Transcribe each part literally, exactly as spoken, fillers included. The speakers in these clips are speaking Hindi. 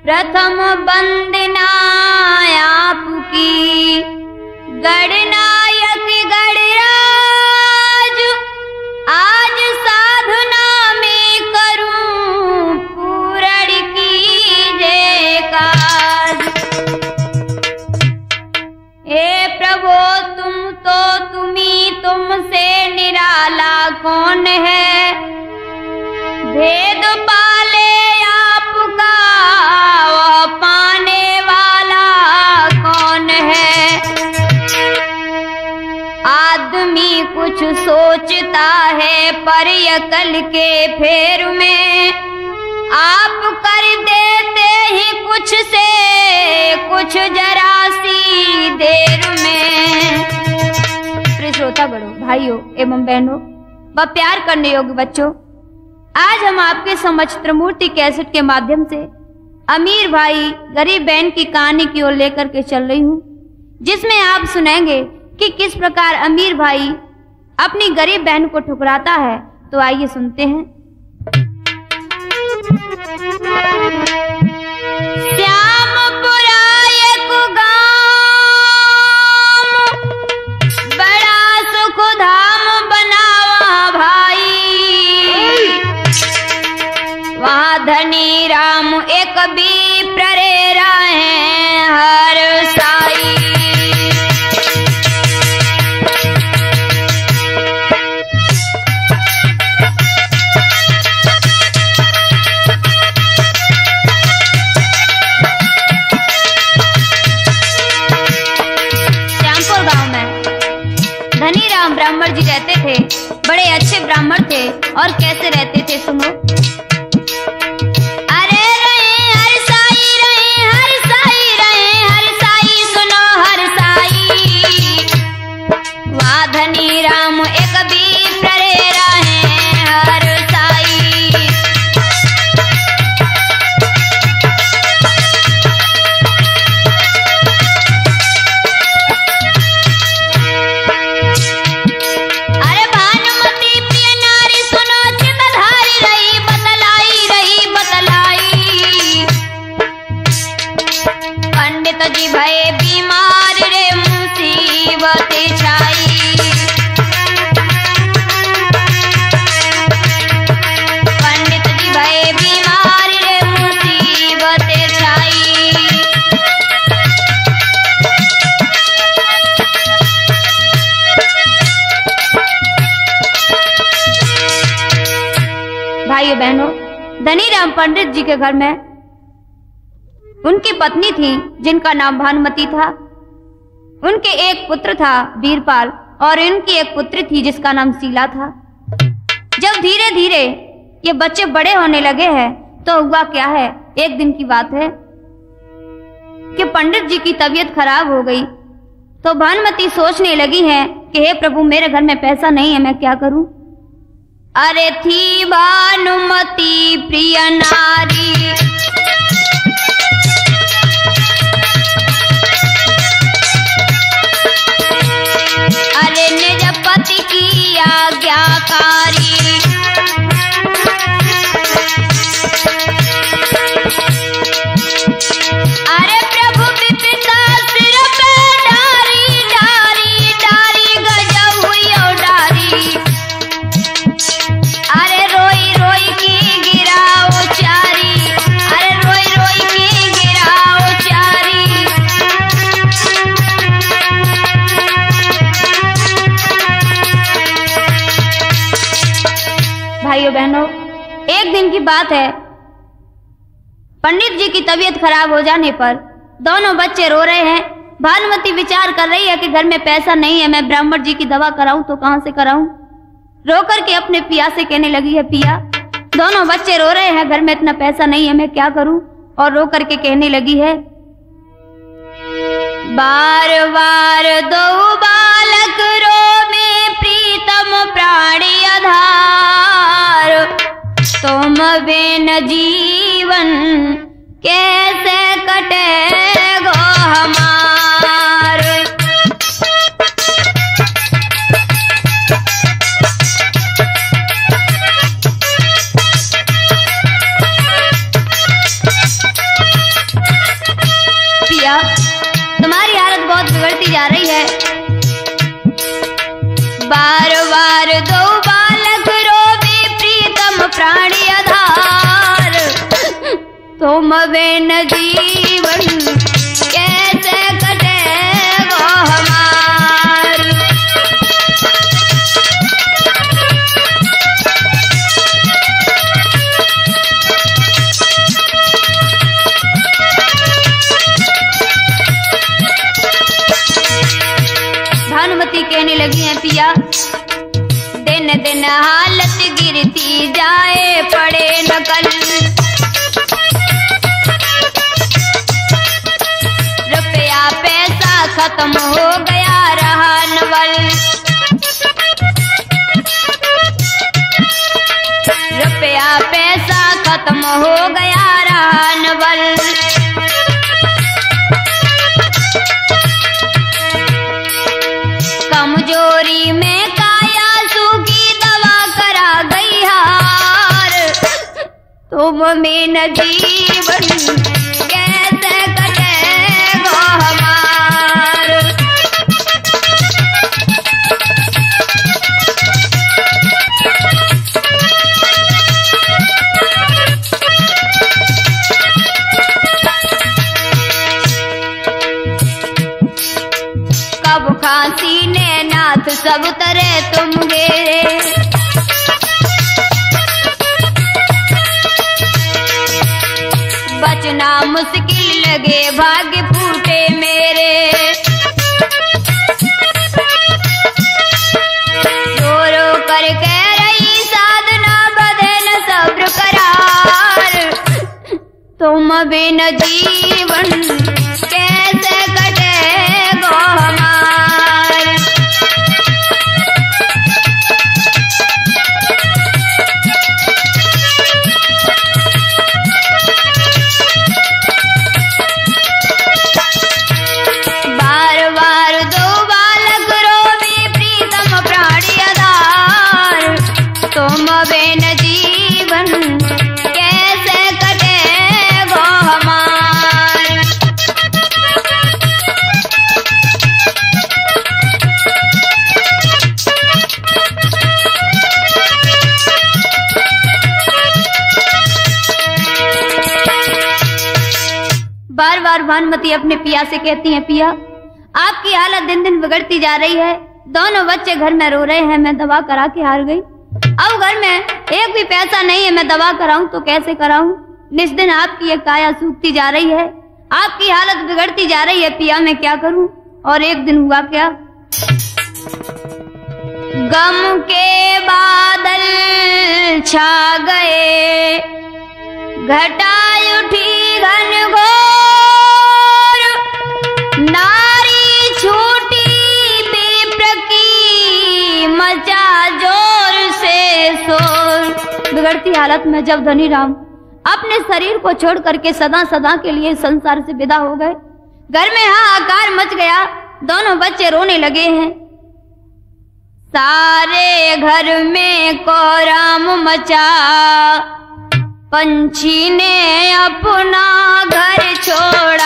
प्रथम वंदना आपकी, गणनायक गणराज, आज साधना में करूं पूर्ण कीजे काज। हे प्रभु तुम तो तुम्ही, तुमसे निराला कौन है, भेद पाले आपका वह पाने वाला कौन है। आदमी कुछ सोचता है पर अकल के फेर में, आप कर देते ही कुछ से कुछ जरा सी देर में। प्रिय श्रोता बड़ों, भाइयों एवं बहनों व प्यार करने योग्य बच्चों, आज हम आपके समक्ष त्रिमूर्ति कैसेट के माध्यम से अमीर भाई गरीब बहन की कहानी की ओर लेकर के चल रही हूँ, जिसमें आप सुनेंगे कि किस प्रकार अमीर भाई अपनी गरीब बहन को ठुकराता है। तो आइए सुनते हैं। श्यामपुरा एक गाँव, बड़ा सुख धाम बनावा भाई, वहाँ धनी राम एक भी प्रेरा है हर साई। ब्राह्मण जी रहते थे, बड़े अच्छे ब्राह्मण थे और कैसे रहते थे सुनो। अरे रहे हर साई, रहे हर साई, रहे हर साई, सुनो हर साई, वहाँ धनी राम एक भी प्रेरा है हर साई। भय बीमार रे मुसीबत छाई, पंडित जी भय बीमार रे मुसीबत छाई। भाइयों बहनों, धनी राम पंडित जी के घर में उनकी पत्नी थी जिनका नाम भानुमती था। उनके एक पुत्र था वीरपाल और इनकी एक पुत्री थी जिसका नाम शीला था। जब धीरे धीरे ये बच्चे बड़े होने लगे हैं तो हुआ क्या है, एक दिन की बात है कि पंडित जी की तबीयत खराब हो गई। तो भानुमती सोचने लगी है कि हे प्रभु मेरे घर में पैसा नहीं है, मैं क्या करूं। अरे थी भानुमती प्रिय नारी, अरे निज पति की आज्ञाकारी, अरे प्रभु विपिता सिर पे डारी डारी डारी गजब हुई और डारी, अरे रोई रोई की गिराओ चारी, अरे रोई रोई की गिराओ चारी। भाइयों बहनों, एक दिन की बात है, पंडित जी की तबीयत खराब हो जाने पर दोनों बच्चे रो रहे हैं। भानुमती विचार कर रही है कि घर में पैसा नहीं है, मैं ब्राह्मण जी की दवा कराऊं तो कहां से कराऊं। रो करके अपने पिया से कहने लगी है, पिया दोनों बच्चे रो रहे हैं, घर में इतना पैसा नहीं है, मैं क्या करूं। और रो करके कहने लगी है, बार बार दो बालक रो में प्रीतम प्राणी आधार, तुम बिन जीवन कैसे कटेगो हमार। पिया तुम्हारी हालत बहुत बिगड़ती जा रही है। बार बार दो बालक रोवे प्रीतम प्राणी आधार, तुम बिन जीवन कैसे कटेगा हमार। भानुमति कहने लगी है पिया दिन दिन हालत गिरती जाए पड़े नकल, रुपया पैसा खत्म हो गया रहा नवल, रुपया पैसा खत्म हो गया रहा नवल। कमजोरी में काया सूखी दवा करा गई हार, तुम बिन जीवन कैसे कटेगा हमार। कब खांसी ने नाथ सब तरह तुम गे, बचना मुश्किल लगे भाग्य फूटे मेरे, रो रो कर कह रही साधना बदन सब्र करार, तुम बिन जीवन कैसे कटेगा हमार। बार बार दो बालक रोवे प्रीतम प्राणी आधार, तुम बिन जीवन कैसे कटेगा हमार। बार बार भानुमति अपने पिया से कहती हैं पिया आपकी हालत दिन दिन बिगड़ती जा रही है, दोनों बच्चे घर में रो रहे हैं, मैं दवा करा के हार गई, अब घर में एक भी पैसा नहीं है, मैं दवा कराऊं तो कैसे कराऊं। निस दिन आपकी ये काया सूखती जा रही है, आपकी हालत बिगड़ती जा रही है पिया, मैं क्या करूं। और एक दिन हुआ क्या, गम के बादल छा गए, घटा उठी घनघोर, नारी छूटी विप्र की मचा जोर से शोर। बिगड़ती हालत में जब धनी राम अपने शरीर को छोड़ करके सदा सदा के लिए संसार से विदा हो गए, घर में हाहाकार मच गया, दोनों बच्चे रोने लगे हैं। सारे घर में कोहराम मचा, पंछी ने अपना घर छोड़ा,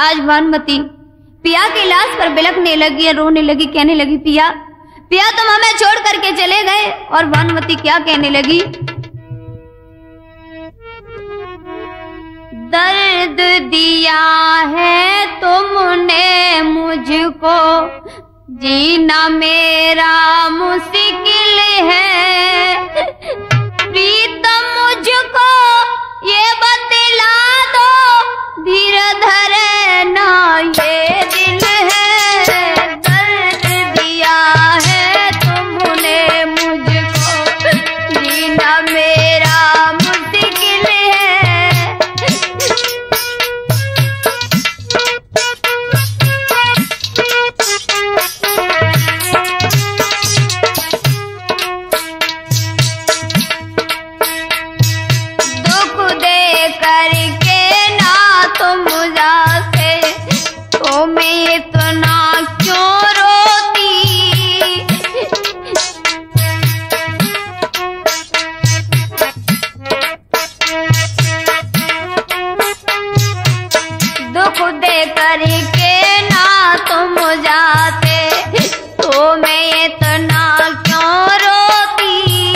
आज भानुमती पिया की लाश पर बिलखने लगी, रोने लगी, कहने लगी, पिया पिया तुम हमें छोड़ करके चले गए। और भानुमती क्या कहने लगी, दर्द दिया है तुमने मुझको, जीना मेरा मुश्किल है, प्रीतम मुझको ये बतला दो, धीर धरे ना ये दिल है। दर्द दिया है तुमने मुझको, जीना मेरा मुश्किल है। दुख दे करके ना तुम जाते, तो मैं इतना क्यों रोती। दुख दे करके ना तुम जाते, तो मैं इतना क्यों रोती।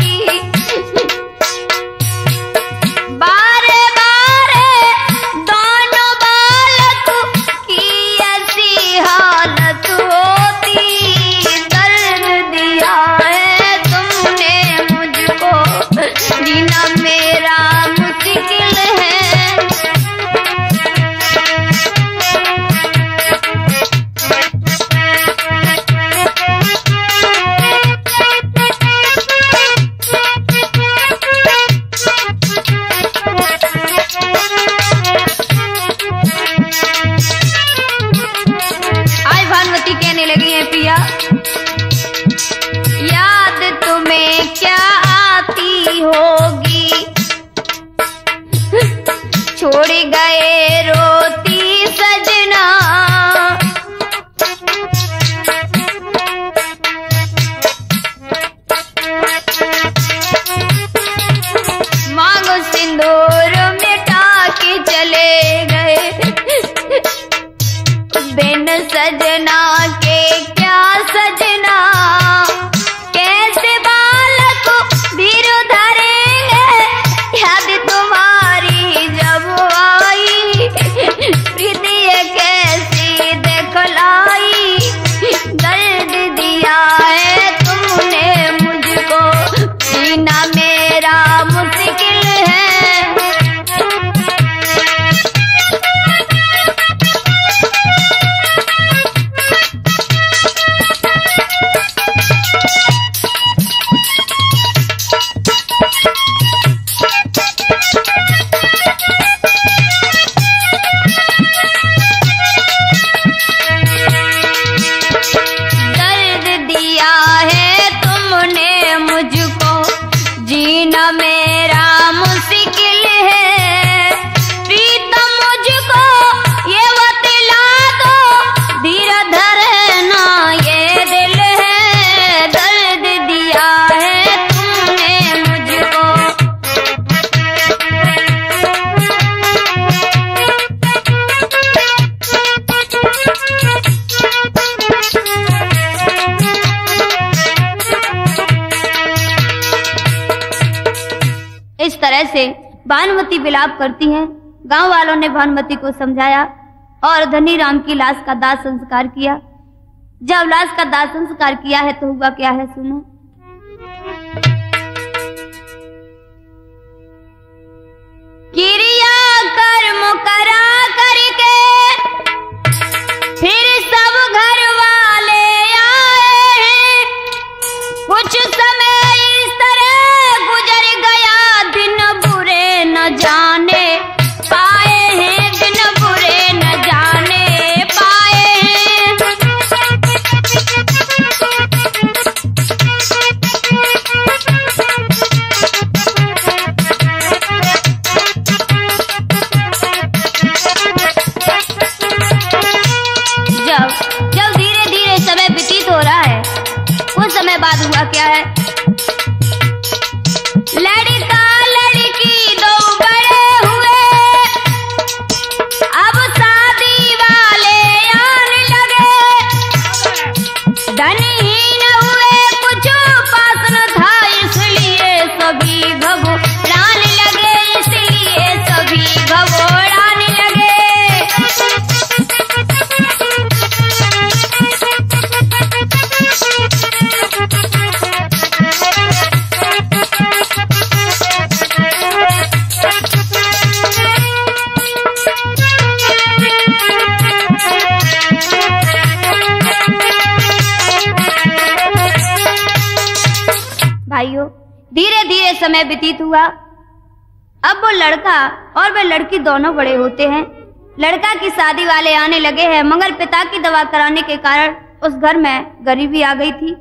बारे बारे दोनों बालक की ऐसी हालत होती। दर्द दिया है तुमने मुझको, जीना मेरा मुश्किल है। आज भानुमती कहने लगी है, पिया याद तुम्हें क्या आती होगी, छोड़ गए रोती सजना। मांगो सिंदूर मिटा के चले गए, बिन सजना के क्या सजना। कैसे बालक धीर धरेंगे, याद तुम्हारी जब आई, प्रीति कैसी दिखलाई। दर्द दिया है तुमने मुझको, जीना मेरा मुश्किल है। दर्द दिया है तुमने मुझको, जीना मेरा मुश्किल है। प्रीतम मुझको ये बतला दो, धीर धरना ये दिल है। दर्द दिया है तुमने मुझको। इस तरह से भानुमती विलाप करती हैं। गांव वालों ने भानुमती को समझाया और धनीराम की लाश का दाह संस्कार किया। जब लाश का दाह संस्कार किया है तो हुआ क्या है, सुनो। क्रिया कर्म करा करके फिर सब घर वाले आए हैं। कुछ समय इस तरह गुजर गया, दिन बुरे न जाने पाए हैं, दिन बुरे न जाने पाए हैं। समय व्यतीत हुआ। अब वो लड़का और वह लड़की दोनों बड़े होते हैं। लड़का की शादी वाले आने लगे हैं, मगर पिता की दवा कराने के कारण उस घर में गरीबी आ गई थी।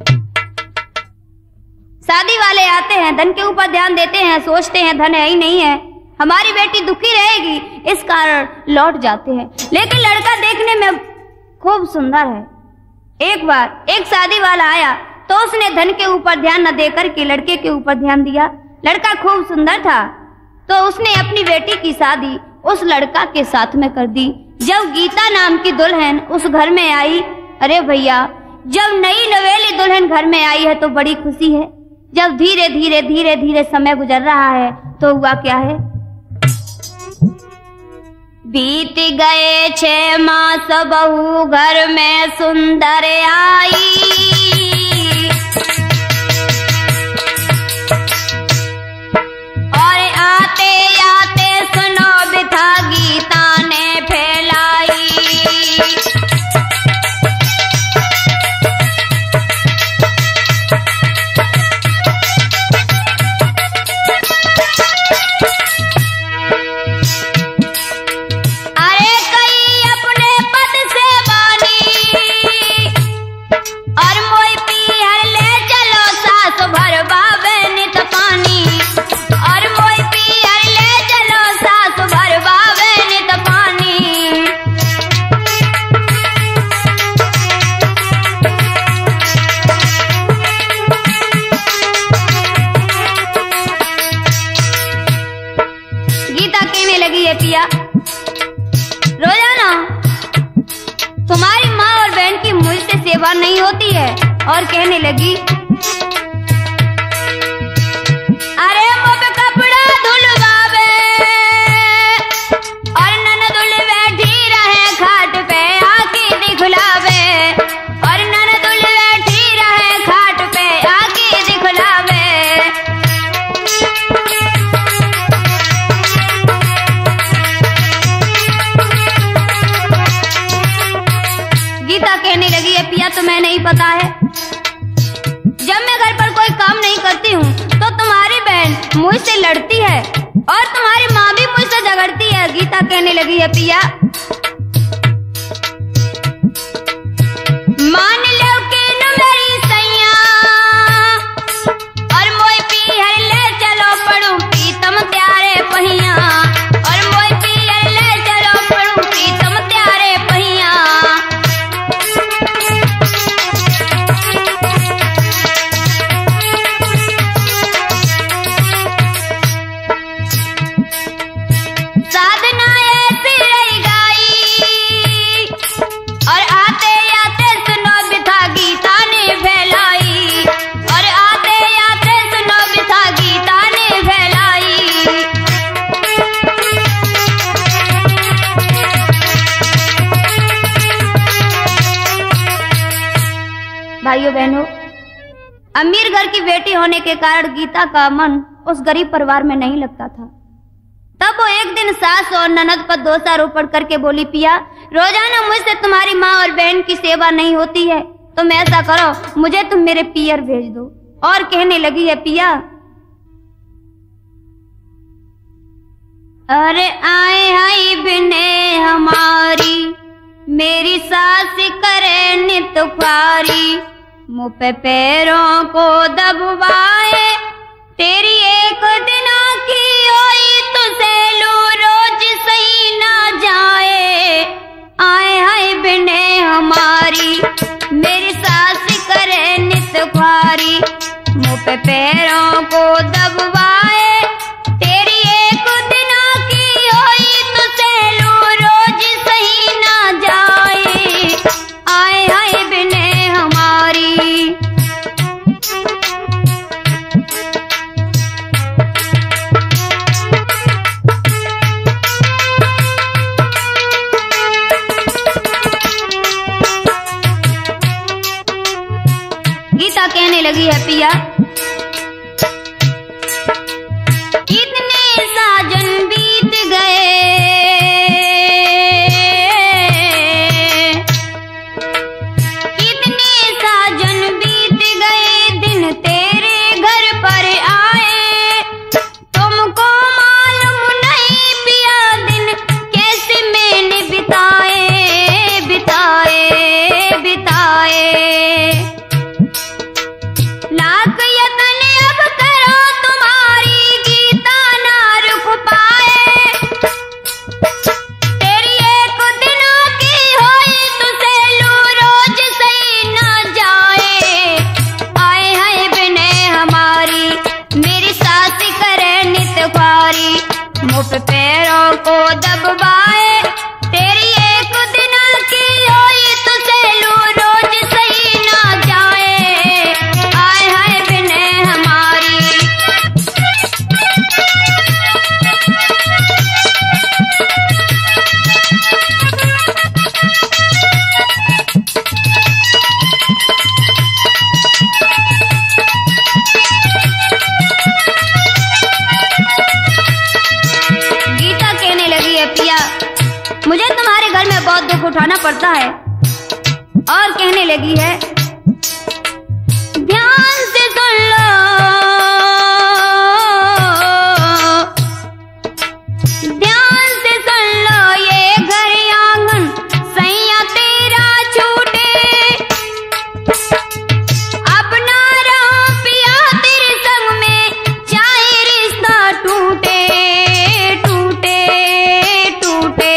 शादी वाले आते हैं, धन के ऊपर ध्यान देते हैं, सोचते हैं धन है ही नहीं है, हमारी बेटी दुखी रहेगी, इस कारण लौट जाते हैं। लेकिन लड़का देखने में खूब सुंदर है। एक बार एक शादी वाला आया तो उसने धन के ऊपर ध्यान न देकर के लड़के के ऊपर ध्यान दिया। लड़का खूब सुंदर था तो उसने अपनी बेटी की शादी उस लड़का के साथ में कर दी। जब गीता नाम की दुल्हन उस घर में आई, अरे भैया, जब नई नवेली दुल्हन घर में आई है तो बड़ी खुशी है। जब धीरे धीरे धीरे धीरे समय गुजर रहा है तो हुआ क्या है, बीत गए छह मास, बहू घर में सुंदर आई, और आते आते सुनो बिथा गीता ने फैलाई। पिया, रोजाना तुम्हारी माँ और बहन की मुझसे सेवा नहीं होती है। और कहने लगी, अरे मुझ कपड़ा धुलवावे और ननदुल बैठी रहे खाट पे आके दिखलावे, और ननदुल बैठी रहे खाट पे आके दिखलावे। गीता कहने लगी, है पिया तुम्हें नहीं पता है, जब मैं घर पर कोई काम नहीं करती हूँ तो तुम्हारी बहन मुझसे लड़ती है और तुम्हारी माँ भी मुझसे झगड़ती है। गीता कहने लगी, है पिया मान लो कि न मेरी सैया, और मोई पी हर ले चलो पढ़ू पीतम त्यारे पहिया, और मोई पी हर ले चलो पढ़ू पीतम त्यारे पहिया। साधना ऐसी रही गाई, और आते आते सुनो बिथा गीता ने फैलाई, और आते आते सुनो बिथा गीता ने फैलाई। भाइयों बहनों, अमीर घर की बेटी होने के कारण गीता का मन उस गरीब परिवार में नहीं लगता था। तब वो एक दिन सास और ननद पर दोषारोपण करके बोली, पिया रोजाना मुझसे तुम्हारी माँ और बहन की सेवा नहीं होती है, तुम ऐसा करो मुझे तुम मेरे पियर भेज दो। और कहने लगी, है पिया अरे आए हाय बिने हमारी, मेरी सास करे नित ख्वारी, मुँह पे पैरों को दबवाए, तेरी एक दिना की होई तो सैलू रोज सही ना जाए। आए हाय बिने हमारी, मेरी सास करे नित ख्वारी, मुँह पे पैरों को दबवाए, तेरी एक दिना की होई तो सैलू रोज सही ना जाए। आए हाय बिने हमारी। गीता कहने लगी, है पिया कितने साजन बीत गए, कितने साजन बीत गए, दिन तेरे घर पर आए, मुझे तुम्हारे घर में बहुत दुख उठाना पड़ता है। और कहने लगी है, ध्यान से सुन लो, ध्यान से सुन लो, ये घर आंगन सैया तेरा छूटे, अपना रहो पिया तेरे संग में, चाहे रिश्ता टूटे टूटे टूटे।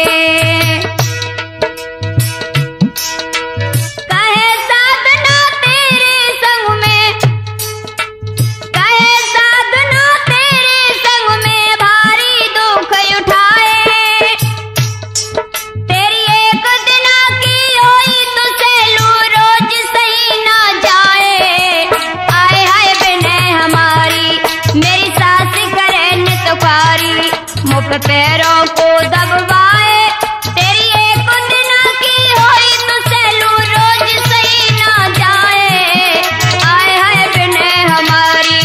कहे साधना तेरे संग में, कहे साधना तेरे संग में, भारी दुख उठाए, तेरी एक दिन की होई तो सैलू रोज सही ना जाए। आए हाय बने हमारी, मेरी सास करे नितकारी, मुँह पे पैरों को दबवाए, तेरी एक दिन की होई तो सैलू रोज सही ना जाए। आए हाय बने हमारी।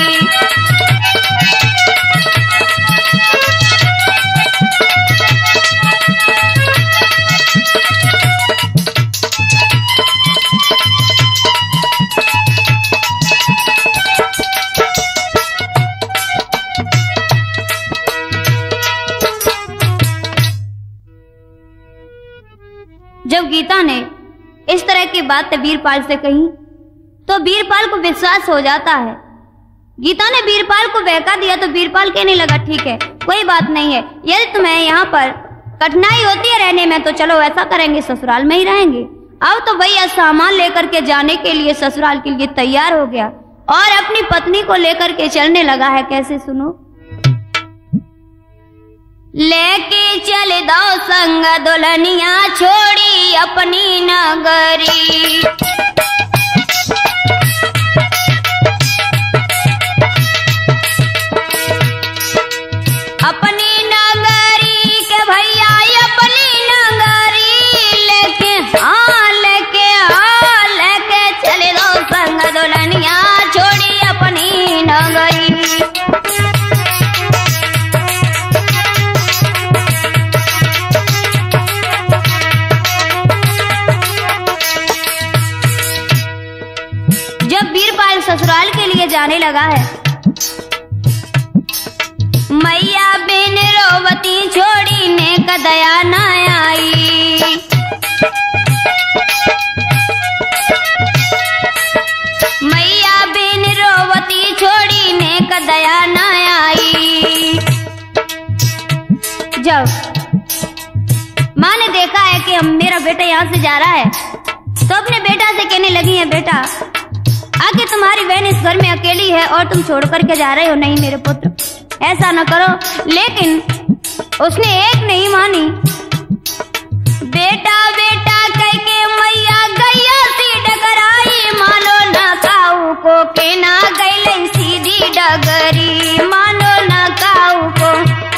जब गीता ने इस तरह की बात वीरपाल से कही तो वीरपाल को विश्वास हो जाता है। गीता ने वीरपाल को बहका दिया तो वीरपाल कहने लगा, ठीक है कोई बात नहीं है, यदि तुम्हें यहाँ पर कठिनाई होती है रहने में तो चलो ऐसा करेंगे, ससुराल में ही रहेंगे। अब तो भैया सामान लेकर के जाने के लिए ससुराल के लिए तैयार हो गया और अपनी पत्नी को लेकर के चलने लगा है। कैसे सुनो, लेके चल दो संग दुल्हनिया छोड़ी अपनी नगरी, अपनी नगरी के भैया अपनी नगरी, लेके हाँ लेके हाँ लेके चल दो संग दुल्हनिया छोड़ी अपनी नगरी। जब वीरपाल ससुराल के लिए जाने लगा है, मैया बिन रोवती छोड़ी ने कदया न आई, मैया बिन रोवती छोड़ी ने कदया न आई। जब माँ ने देखा है कि हम मेरा बेटा यहाँ से जा रहा है तो अपने बेटा से कहने लगी है, बेटा आखिर तुम्हारी बहन इस घर में अकेली है और तुम छोड़ करके जा रहे हो। नहीं मेरे पुत्र ऐसा न करो। लेकिन उसने एक नहीं मानी। बेटा बेटा कह के मैया गैया सी डगराई, मानो न काऊ को के ना गई सीधी डगरी, मानो न काऊ को।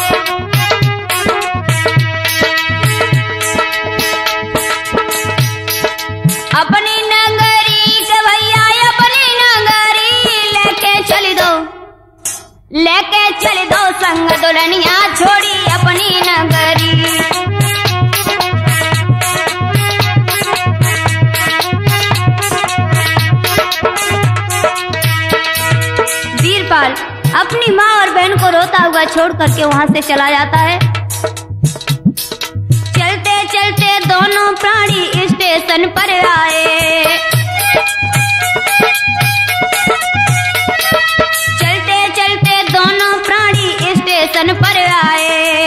अपनी नगरी के भैया अपनी नगरी लेके चल दो, लेके चल दो संग दुल्हनिया छोड़ी अपनी नगरी। वीरपाल अपनी माँ और बहन को रोता हुआ छोड़ करके वहां से चला जाता है। चलते चलते दोनों प्राणी स्टेशन पर आए, चलते चलते दोनों प्राणी स्टेशन पर आए।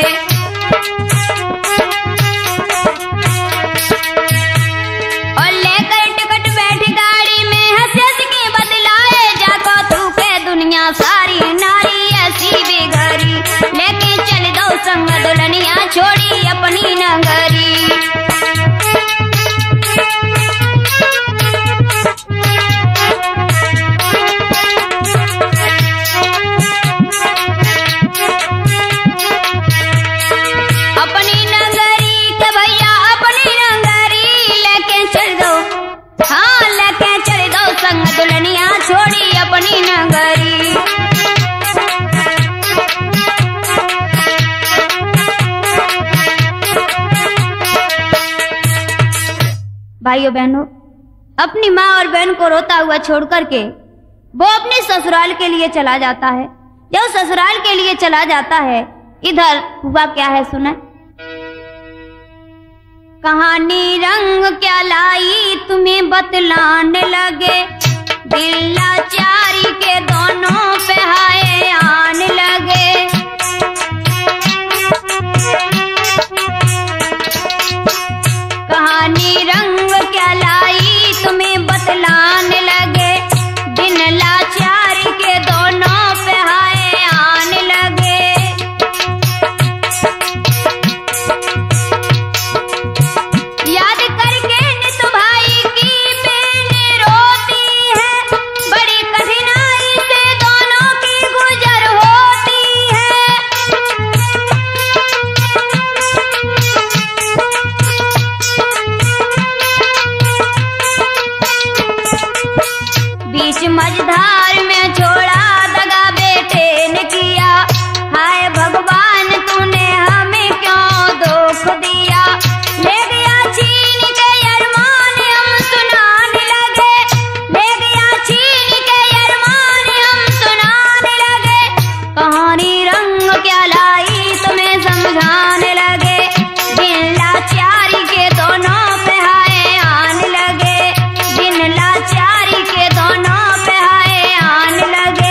और लेकर टिकट बैठ गाड़ी में हंस हंस के बदलाए, जाको तू के दुनिया सारी नारी ऐसी बिगड़ी, लेके चल दो संग दुल्हनिया छोड़ी अपनी नगरी। भाइयों बहनों, अपनी माँ और बहन को रोता हुआ छोड़ करके वो अपने ससुराल के लिए चला जाता है। जब ससुराल के लिए चला जाता है, इधर हुआ क्या है सुने। कहानी रंग क्या लाई तुम्हें बतलाने लगे, दिल लाचारी के दोनों पे हाय आने लगे। कहानी रंग क्या लाई तुम्हें बतलाने लगे, दिन लाचारी के दोनों पे हाय आने लगे। याद करके नित भाई की बहन रोती है, बड़ी कठिनाई से दोनों की गुजर होती है। बीच मझधार में छोड़ा दगा बेटे ने किया, हाय भगवान तूने हमें क्यों दुख दिया। ले गया छीन के अरमान हम सुनाने लगे, ले गया छीन के अरमान हम सुनाने लगे। कहानी रंग क्या लाई तुम्हें समझाने लगे, दिन लाचारी के दोनों पे हाय आने लगे, दिन लाचारी के दोनों पे हाय आने लगे।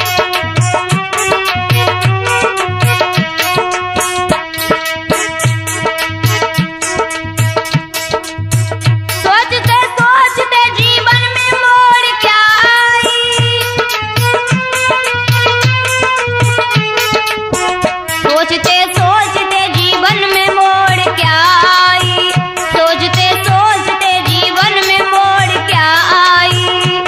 सोचते सोचते जीवन में मोड़ क्या आई, सोचते सोचते जीवन में मोड़ क्या आई, सोचते सोचते जीवन में मोड़ क्या आई।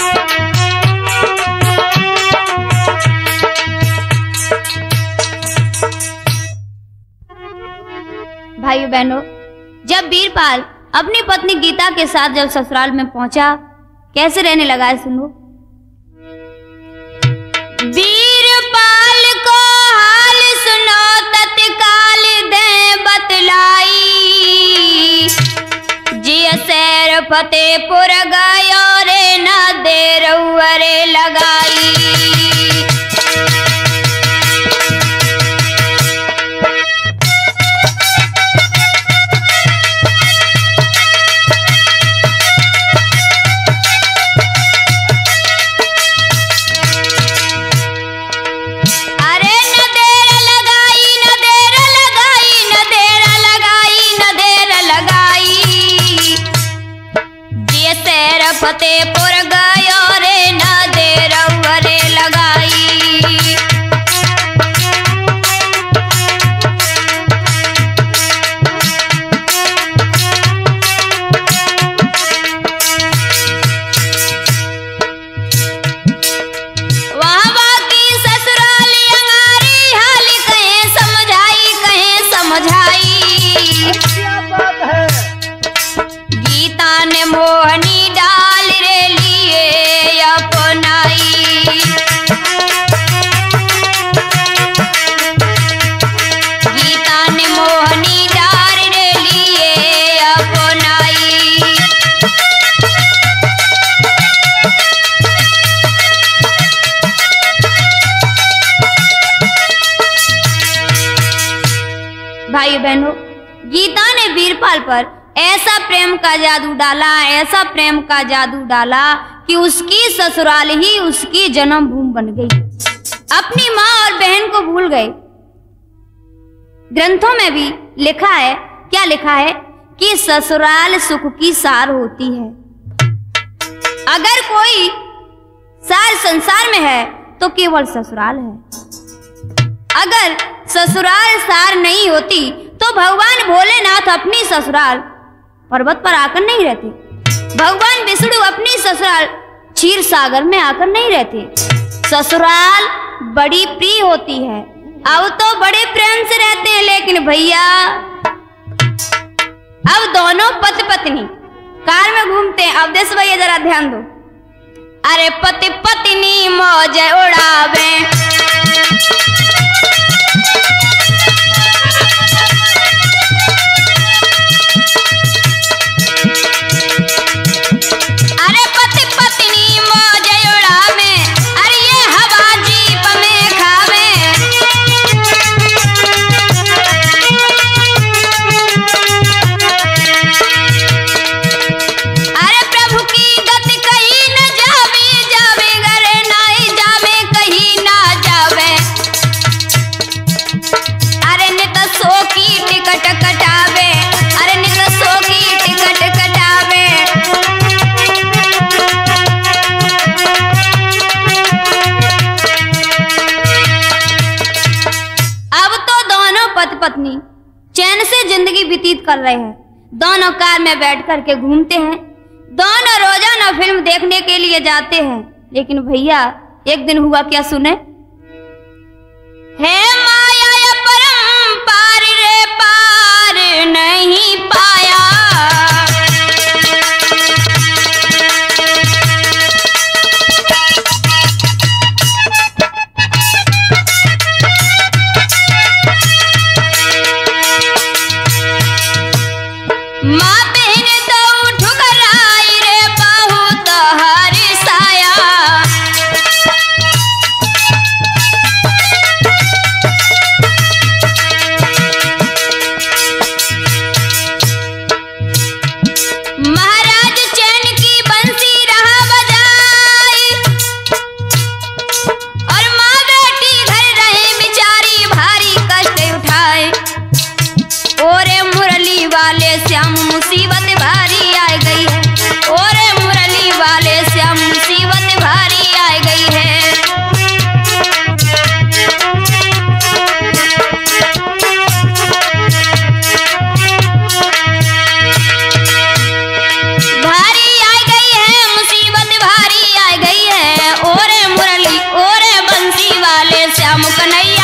भाइयों बहनों, जब वीरपाल अपनी पत्नी गीता के साथ जब ससुराल में पहुंचा, कैसे रहने लगा है सुनो। वीरपाल को हाल सुनो तत्काल दे बतलाई, जिय सैर फतेहपुर गयो रे न देर रे लगाई। अरे न देर लगाई न देर लगाई न देर लगाई न देर लगाई, जिय सैर फतेहपुर गयो रे न देर रे लगाई। वहाँ बाकी ससुराल अंगारी हाल कहें समझाई कहें समझाई। क्या बात है। गीता ने मोहनी डाल रे लिए अपनाई, गीता ने मोहनी डाल रे लिए अपनाई। भाइयों बहनों, गीता ने वीरपाल पर ऐसा प्रेम का जादू डाला, ऐसा प्रेम का जादू डाला कि उसकी ससुराल ही उसकी जन्मभूमि बन गई। अपनी माँ और बहन को भूल गए। ग्रंथों में भी लिखा है, क्या लिखा है कि ससुराल सुख की सार होती है। अगर कोई सार संसार में है तो केवल ससुराल है। अगर ससुराल सार नहीं होती तो भगवान भोलेनाथ अपनी ससुराल पर्वत पर आकर नहीं रहते, भगवान विष्णु अपनी ससुराल क्षीर सागर में आकर नहीं रहते। ससुराल बड़ी प्रिय होती है। अब तो बड़े प्रेम से रहते हैं, लेकिन भैया अब दोनों पति पत्नी कार में घूमते हैं। अब देश भैया जरा ध्यान दो। अरे पति पत्नी मौज उड़ावे, रहे हैं। दोनों कार में बैठ कर के घूमते हैं, दोनों रोजाना फिल्म देखने के लिए जाते हैं। लेकिन भैया एक दिन हुआ क्या सुने। है माया या परंपार रे पार नहीं पाया, माँ बहन तो ठुकराई रे बहुत हर्षाया। महाराज चैन की बंसी रहा बजाई और माँ बेटी घर रहे बिचारी भारी कष्ट उठाए। ओरे मुरली वाले श्याम मुसीबत भारी आ गई है, ओरे मुरली वाले श्याम मुसीबत भारी आ गई है। भारी आ गई है मुसीबत भारी आ गई है, ओरे मुरली ओरे बंसी वाले श्याम कन्हैया।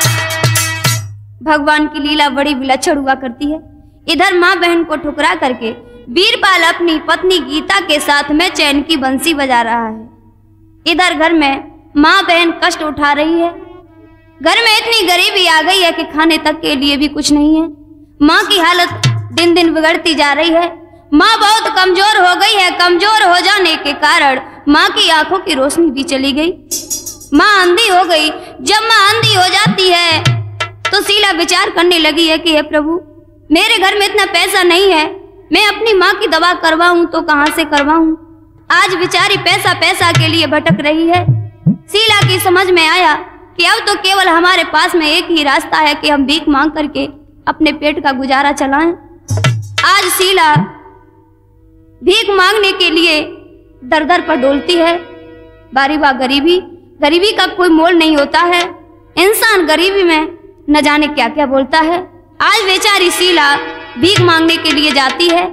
भगवान की लीला बड़ी विलक्षण हुआ करती है। इधर माँ बहन को ठुकरा करके बीरपाल अपनी पत्नी गीता के साथ में चैन की बंसी बजा रहा है। इधर घर में माँ बहन कष्ट उठा रही है। घर में इतनी गरीबी आ गई है कि खाने तक के लिए भी कुछ नहीं है। माँ की हालत दिन दिन बिगड़ती जा रही है। माँ बहुत कमजोर हो गई है। कमजोर हो जाने के कारण माँ की आंखों की रोशनी भी चली गई। माँ अंधी हो गई। जब माँ अंधी हो जाती है तो शीला विचार करने लगी है कि हे प्रभु, मेरे घर में इतना पैसा नहीं है, मैं अपनी माँ की दवा करवाऊं तो कहां से करवाऊं। आज बेचारी पैसा पैसा के लिए भटक रही है। शीला की समझ में आया कि अब तो केवल हमारे पास में एक ही रास्ता है कि हम भीख मांग करके अपने पेट का गुजारा चलाएं। आज शीला भीख मांगने के लिए दर दर पर डोलती है। बारी बा गरीबी, गरीबी का कोई मोल नहीं होता है। इंसान गरीबी में न जाने क्या क्या बोलता है। आज बेचारी शीला भीख मांगने के लिए जाती है।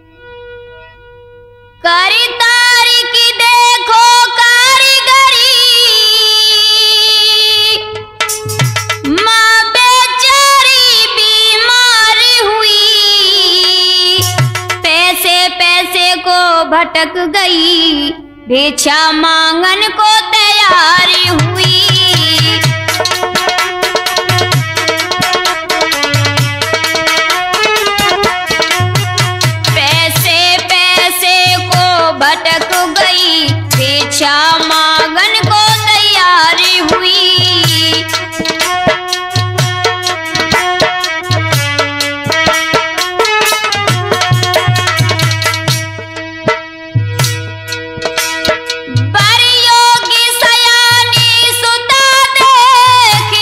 कारीतारी की देखो कारीगरी, माँ बेचारी बीमार हुई, पैसे पैसे को भटक गई, भिक्षा मांगन को तैयार हुई। भटक गई, भिक्षा मांगन को तैयारी हुई। बरियों की सयानी सुता देख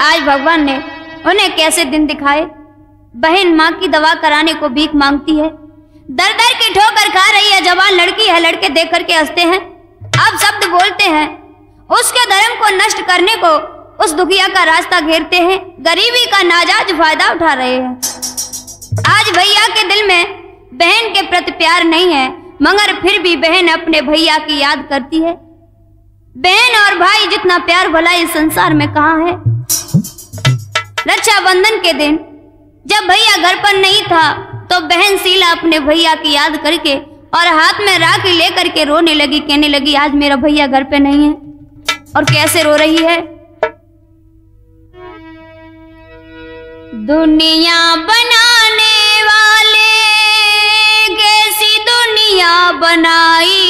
आज भगवान ने उन्हें कैसे दिन दिखाए। बहन माँ की दवा कराने को भीख मांगती है, दर दर की ठोकर खा रही है। जवान लड़की है, लड़के देख करके हंसते हैं, अब शब्द बोलते हैं, उसके धर्म को नष्ट करने को उस दुखिया का रास्ता घेरते हैं, गरीबी का नाजायज फायदा उठा रहे हैं। आज भैया के दिल में बहन के प्रति प्यार नहीं है, मगर फिर भी बहन अपने भैया की याद करती है। बहन और भाई जितना प्यार भला इस संसार में कहाँ है। रक्षाबंधन के दिन जब भैया घर पर नहीं था तो बहन शीला अपने भैया की याद करके और हाथ में राखी लेकर के रोने लगी, कहने लगी आज मेरा भैया घर पे नहीं है। और कैसे रो रही है। दुनिया बनाने वाले कैसी दुनिया बनाई,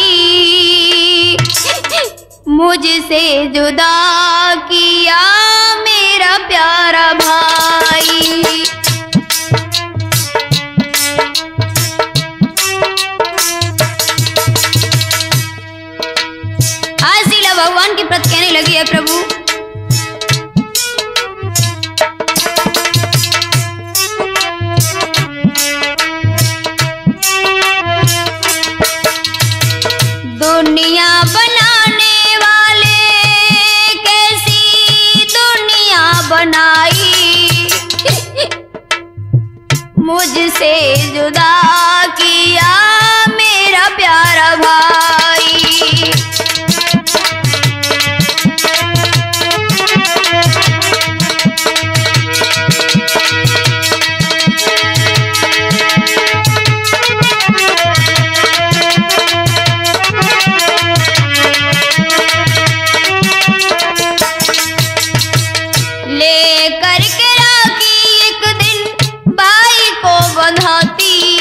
मुझसे जुदा किया मेरा प्यारा भाई। आज शीला भगवान की प्रति कहने लगी है, प्रभु दुनिया बनाने वाले कैसी दुनिया बनाई, मुझसे जुदा किया मेरा प्यारा भाई। लेकर के राखी एक दिन भाई को बंधाती,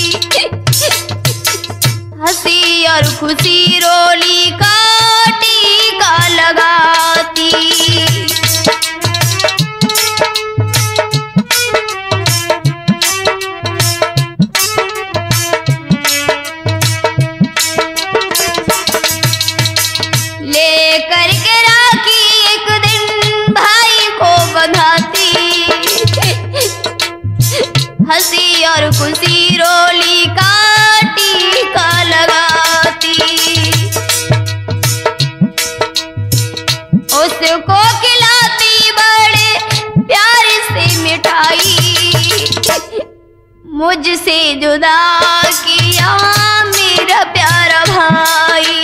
हंसी और खुशी रोली का टीका लगाती। लेकर के राखी एक दिन भाई को बंधाती, हंसी और खुशी रोली का टीका लगाती। उसको खिलाती बड़े प्यार से मिठाई, मुझसे जुदा किया मेरा प्यारा भाई।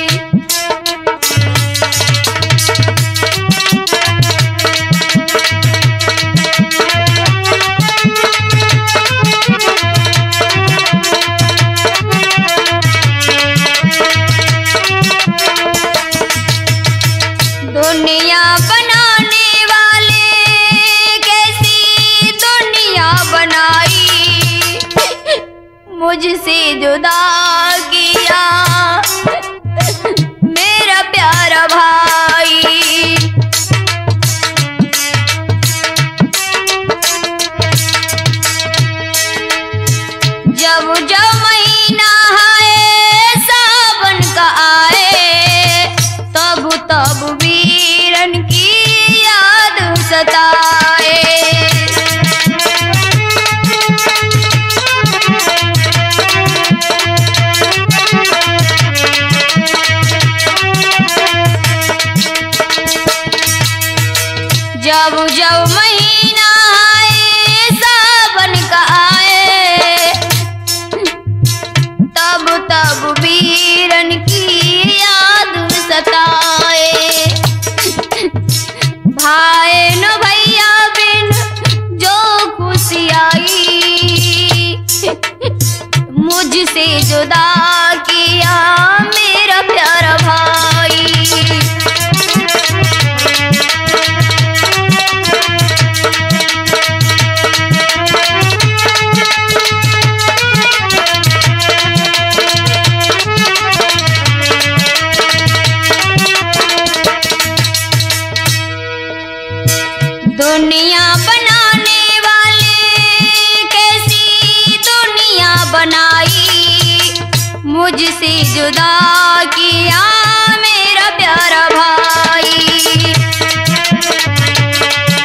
दुनिया बनाने वाले कैसी दुनिया बनाई, मुझसे जुदा किया मेरा प्यारा भाई। जब जब महीना आए सावन का आए, तब तब वीरन की याद सताए। जब जब महीना आए सावन का आए, तब तब वीरन की याद सताए। भाई न भैया बिन जो खुशी आई, मुझसे जुदा किया मेरा प्यारा भाई। दुनिया बनाने वाले कैसी दुनिया बनाई, मुझसे जुदा किया मेरा प्यारा भाई।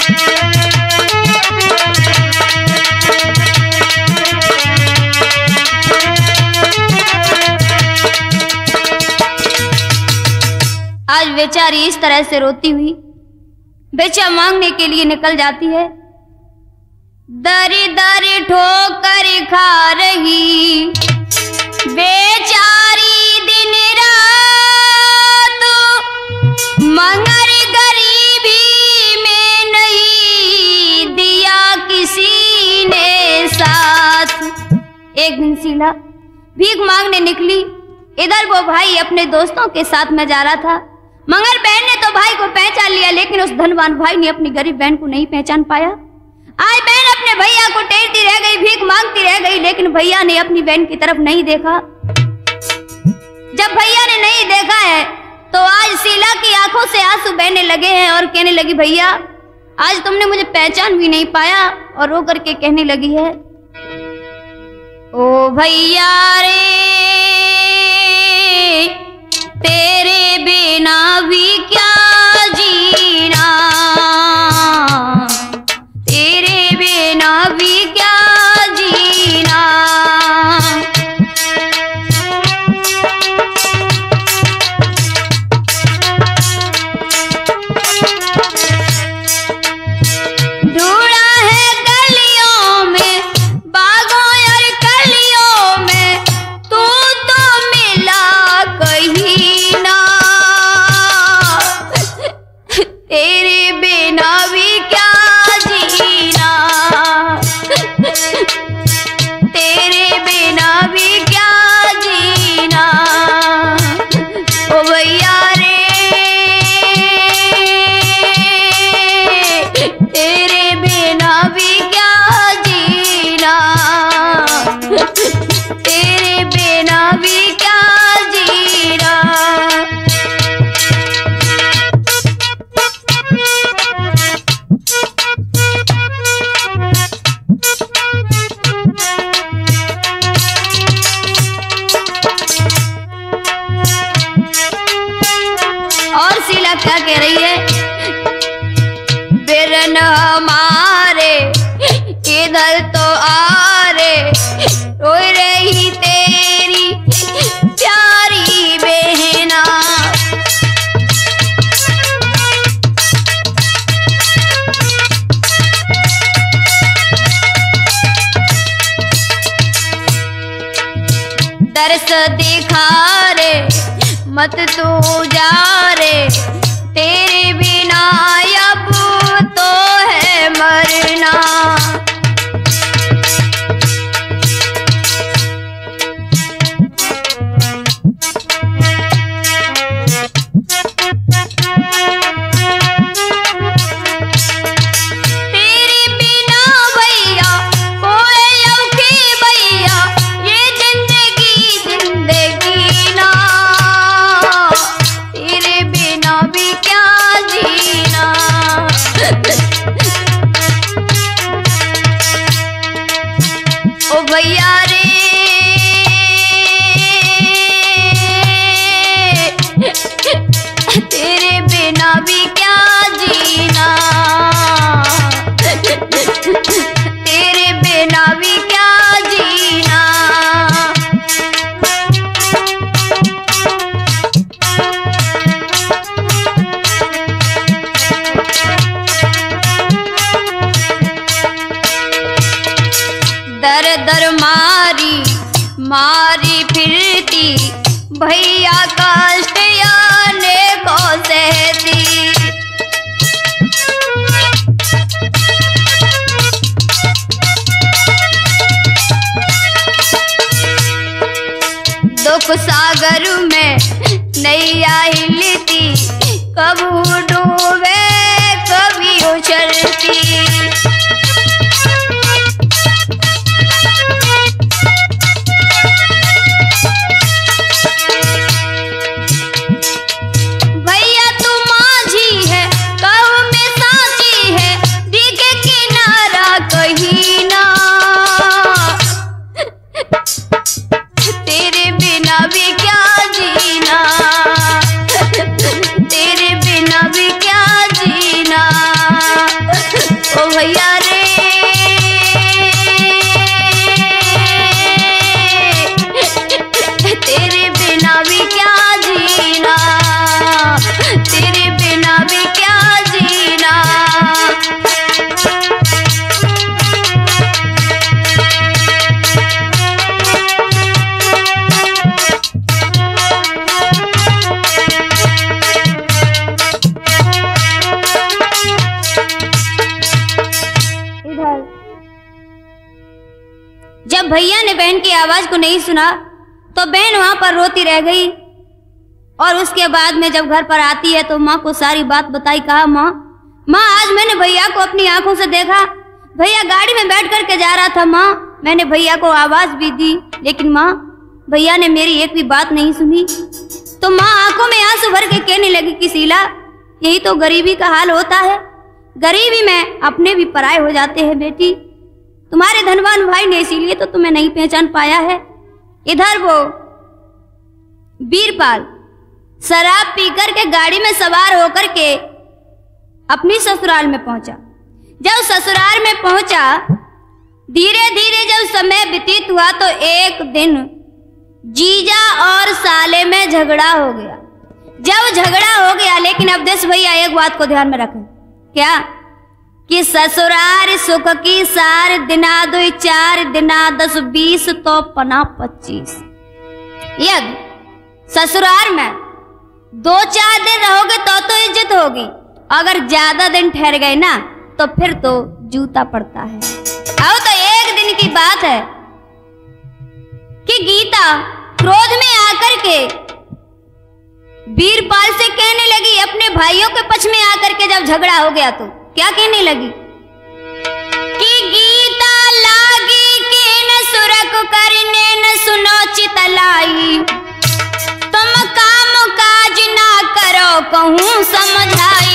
बेचारी इस तरह से रोती हुई भिक्षा मांगने के लिए निकल जाती है। दरी दरी ठोकर खा रही बेचारी दिन रात, मगर गरीबी में नहीं दिया किसी ने साथ। एक दिन शीला भीख मांगने निकली। इधर वो भाई अपने दोस्तों के साथ में जा रहा था। मंगल बहन ने तो भाई को पहचान लिया, लेकिन उस धनवान भाई ने अपनी गरीब बहन को नहीं पहचान पाया। आज बहन अपने भैया को टेरती रह गई, भीख मांगती रह गई, लेकिन भैया ने अपनी बहन की तरफ नहीं देखा। जब भैया ने नहीं देखा है तो आज शीला की आंखों से आंसू बहने लगे हैं और कहने लगी, भैया आज तुमने मुझे पहचान भी नहीं पाया। और रो करके कहने लगी है, ओ भैया रे तेरे बिना भी क्या जीना, तेरे बिना भी क्या जीना। ढूंढा है गलियों में, बागों और कलियों में, तू तो मिला कहीं ना। तेरे बिना भी क्या जीना, तेरे बिना भी क्या जीना। ओ भैया रे तेरे बिना भी क्या जीना, तेरे बिना भी क्या जीना। और शीला क्या कह रही है, बिरन हमारे इधर तो आ रे, रोई रही तेरी प्यारी बहना। दर्श दिखा रे मत तू जा रे, तेरे बिना अब तो है मरना। तेरे बिना भैया कोई औखी भैया, ये जिंदगी जिंदगी ना। तेरे बिना भी क्या जीना। ओ भैया रे तेरे बिना भी क्या जीना, तेरे बिना भी क्या जीना। दर दर मारी मारी फिरती, भैया कष्ट आने को सहती। दुख सागर में नैया हिलती, कभी डूबे कभी उछलती। भैया तू माझी है कहूँ में साची है, दिखे किनारा कहीं ना। तेरे बिना भी क्या जीना, तेरे बिना भी क्या जीना। ओ भैया रे तेरे बिना भी क्या जीना, भैया ने बहन की आवाज को नहीं सुना तो बहन वहां पर रोती रह गई। और उसके बाद में जब घर पर आती है तो माँ को सारी बात बताई। कहा, माँ माँ आज मैंने भैया को अपनी आंखों से देखा, भैया गाड़ी में बैठ करके जा रहा था। माँ मैंने भैया को आवाज भी दी, लेकिन माँ भैया ने मेरी एक भी बात नहीं सुनी। तो माँ आंखों में आंसू भर के कहने लगी कि शीला, यही तो गरीबी का हाल होता है, गरीबी में अपने भी पराये हो जाते हैं बेटी। तुम्हारे धनवान भाई ने इसीलिए तो तुम्हें नहीं पहचान पाया है। इधर वो बीरपाल शराब पीकर के गाड़ी में सवार होकर के अपनी ससुराल में पहुंचा। जब ससुराल में पहुंचा, धीरे धीरे जब समय व्यतीत हुआ तो एक दिन जीजा और साले में झगड़ा हो गया। जब झगड़ा हो गया, लेकिन अब देश भैया एक बात को ध्यान में रखें, क्या कि ससुराल सुख की सार दिना दो चार दिना दस बीस तो पना पच्चीस। यदि ससुराल में दो चार दिन रहोगे तो तो इज्जत होगी, अगर ज्यादा दिन ठहर गए ना तो फिर तो जूता पड़ता है। अब तो एक दिन की बात है कि गीता क्रोध में आकर के बीरपाल से कहने लगी, अपने भाइयों के पक्ष में आकर के जब झगड़ा हो गया तो क्या कहने लगी कि गीता लागी के न सुरख करने न सुनो चितलाई, तुम काम काज ना करो कहूं समझाई।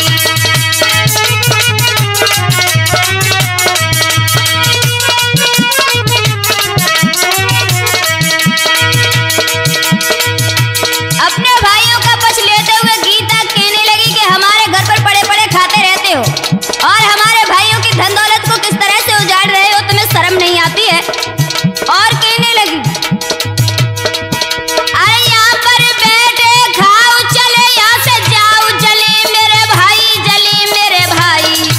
अपने भाइयों का पक्ष लेते हुए गीता कहने लगी कि हमारे घर पर पड़े पड़े खाते रहते हो और हमारे भाइयों की धन दौलत को किस तरह से उजाड़ रहे हो, तुम्हें शर्म नहीं आती है। और कहने लगी, अरे यहाँ पर बैठे खाओ चले यहाँ से जाओ, जले मेरे भाई जले मेरे भाई,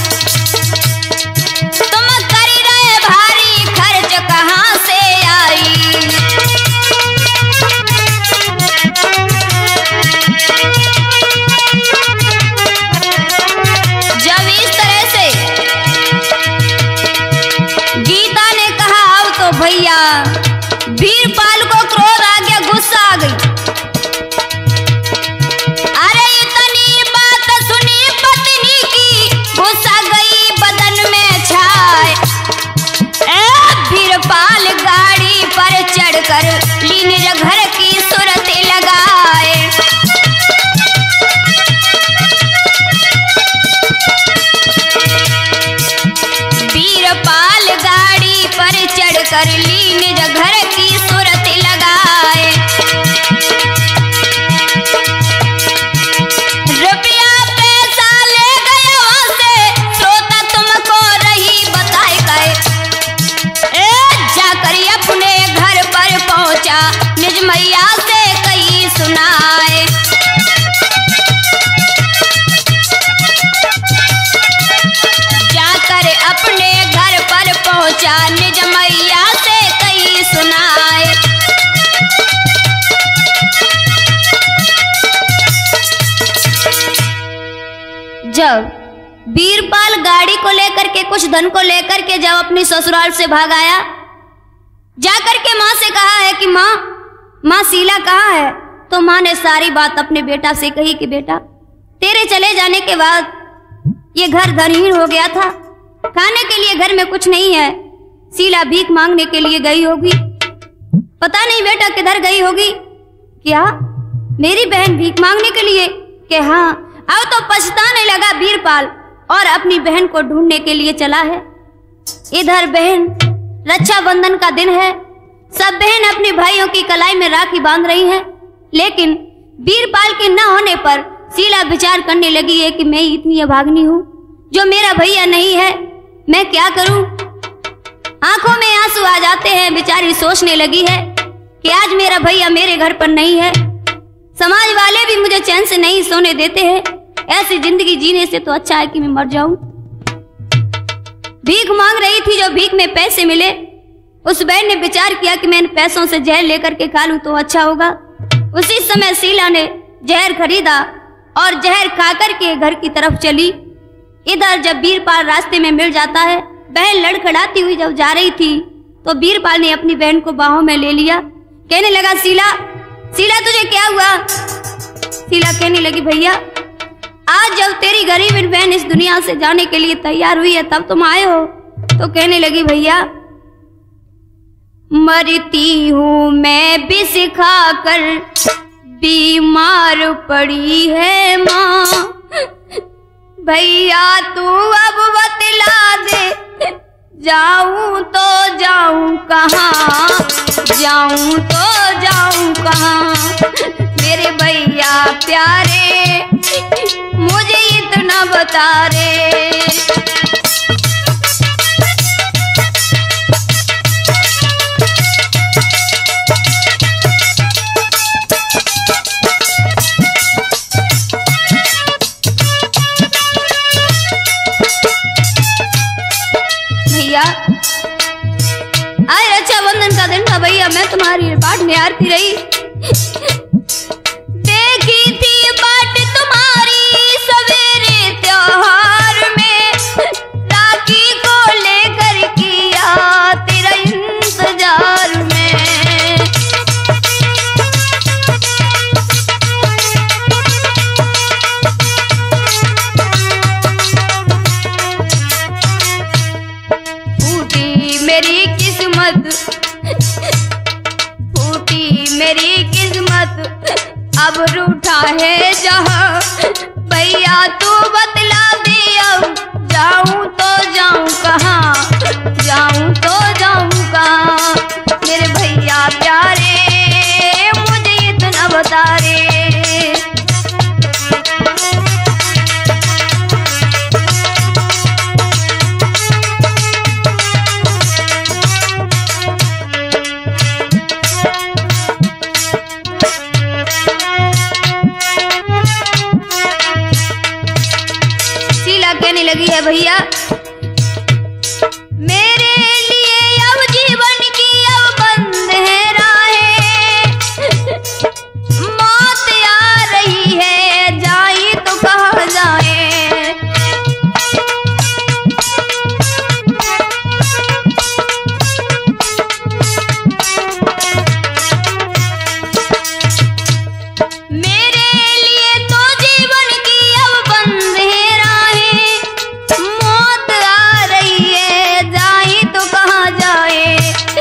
तुम कर रहे भारी खर्च कहाँ से आई। जब इस तरह से गीता ने कहा, अब तो भैया बीरपाल को क्रोध आ गया, गुस्सा आ गई। अरे इतनी बात सुनी पत्नी की, गुस्सा गई बदन में छाए। ए बीरपाल गाड़ी पर चढ़कर लीने घर की सूरत लगाए। बीरपाल गाड़ी पर चढ़कर लीने घर की सूरत लगाए। रुपया पैसा ले गए वहां से, श्रोता तुमको रही बताए गए। ए जाकर अपने घर पर पहुंचा, निज मैया से कही सुनाए। जाकर अपने घर पर पहुंचा, निज मैया से कही सुनाए। जब बीरपाल गाड़ी को लेकर के कुछ धन को लेकर के जब अपनी ससुराल से भाग आया, जाकर के माँ से कहा है कि माँ माँ शीला कहाँ है। तो माँ ने सारी बात अपने बेटा से कही कि बेटा तेरे चले जाने के बाद ये घर धनहीन हो गया था, खाने के लिए घर में कुछ नहीं है, शीला भीख मांगने के लिए गई होगी, पता नहीं बेटा किधर गई होगी। क्या मेरी बहन भीख मांगने के लिए? कि हाँ। अब तो पछताने लगा बीरपाल और अपनी बहन को ढूंढने के लिए चला है। इधर बहन रक्षाबंधन का दिन है, सब बहन अपने भाइयों की कलाई में राखी बांध रही हैं, लेकिन बीरपाल के न होने पर शीला विचार करने लगी है कि मैं इतनी अभागनी हूँ, जो मेरा भैया नहीं है, मैं क्या करूं। आंखों में आंसू आ जाते हैं, बेचारी सोचने लगी है कि आज मेरा भैया मेरे घर पर नहीं है, समाज वाले भी मुझे चैन से नहीं सोने देते हैं, ऐसी जिंदगी जीने से तो अच्छा है कि मैं मर जाऊं। भीख मांग रही थी, जो भीख में पैसे मिले, उस बहन ने विचार किया कि मैं इन पैसों से जहर लेकर के खा लूं तो अच्छा होगा। उसी समय शीला ने जहर खरीदा और जहर खाकर के घर की तरफ चली। इधर जब बीरपाल रास्ते में मिल जाता है, बहन लड़खड़ाती हुई जब जा रही थी तो बीरपाल ने अपनी बहन को बाहों में ले लिया। कहने लगा, शीला शीला तुझे क्या हुआ? शीला कहने लगी, भैया आज जब तेरी गरीब बहन इस दुनिया से जाने के लिए तैयार हुई है तब तुम आए हो। तो कहने लगी, भैया मरती हूँ मैं विष खाकर, बीमार पड़ी है माँ, भैया तू अब बतला दे, जाऊं तो जाऊं कहाँ, जाऊं तो जाऊं कहाँ, मेरे भैया प्यारे मुझे इतना बता रे। भैया आज रक्षाबंधन का दिन था, भैया मैं तुम्हारी बाट निहारती रही, देखी थी बाट तुम्हारी सवेरे त्योहार में, राखी को लेकर किया तेरा इंतजार में। मेरी किस्मत फूटी मेरी किस्मत, अब रूठा है जहां, भैया तू बतला दे अब, जाऊं तो जाऊं कहाँ, जाऊं तो जाऊं कहाँ, मेरे भैया प्यारे मुझे इतना बता रे। कहने लगी है, भैया मेरे लिए अब जीवन की अब बंद है राहें, मौत आ रही है जाए तो कहाँ जाए, मेरे लिए तो जीवन की अब बंद है राहें, मौत आ रही है जाए तो कहाँ जाए,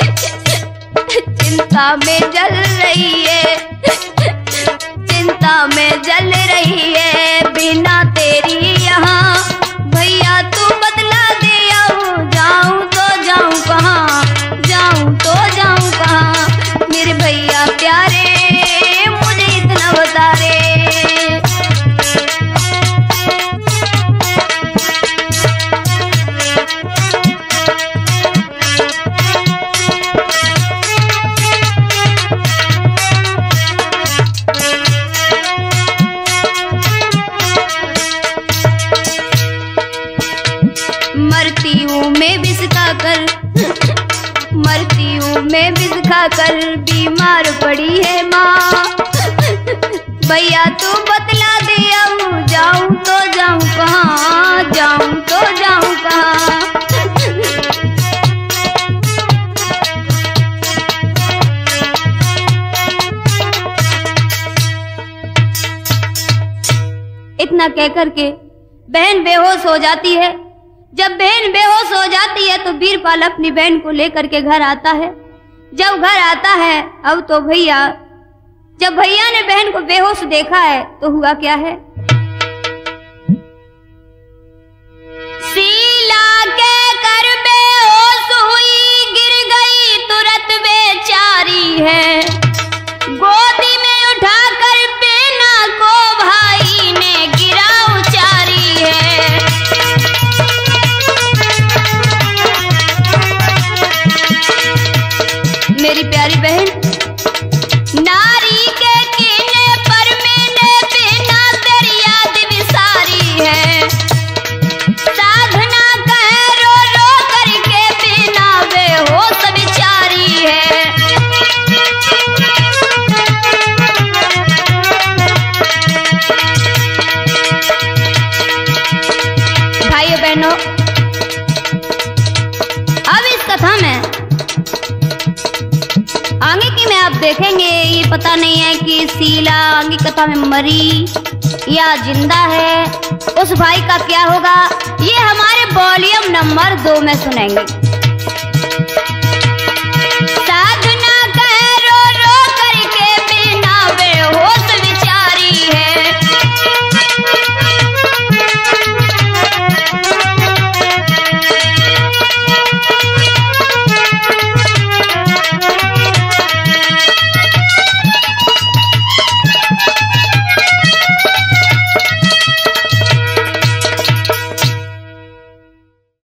चिंता में जल रही है, चिंता में जल रही है, बिना तेरी यहाँ, भैया तू बतला दे आऊं, जाऊं तो जाऊं कहाँ, जाऊं तो जाऊं कहाँ, मेरे भैया प्यारे मुझे इतना बता रे। मरती हूँ मैं विष खाकर, मरती हूँ मैं विष खाकर, बीमार पड़ी है माँ, भैया तू बतला दे आऊं, जाऊं तो जाऊं कहाँ, जाऊं तो जाऊं कहाँ। इतना कहकर के बहन बेहोश हो जाती है। जब बहन बेहोश हो जाती है तो बीरपाल अपनी बहन को लेकर के घर आता है। जब घर आता है अब तो भैया, जब भैया ने बहन को बेहोश देखा है तो हुआ क्या है, शीला के कर बेहोश हुई, गिर गई तुरंत बेचारी है, गोदी में उठाकर बेना को भाई ने गिरा उचारी है। मेरी प्यारी बहन, नारी के कीने पर मैंने बिना तेरी याद विसारी है, साधना कह रो रो करके बिना बेहोश बिचारी है। भाइयों बहनों, अब इस कथा में देखेंगे, ये पता नहीं है कि शीला आगे कथा में मरी या जिंदा है। उस भाई का क्या होगा ये हमारे वॉल्यूम नंबर दो में सुनेंगे।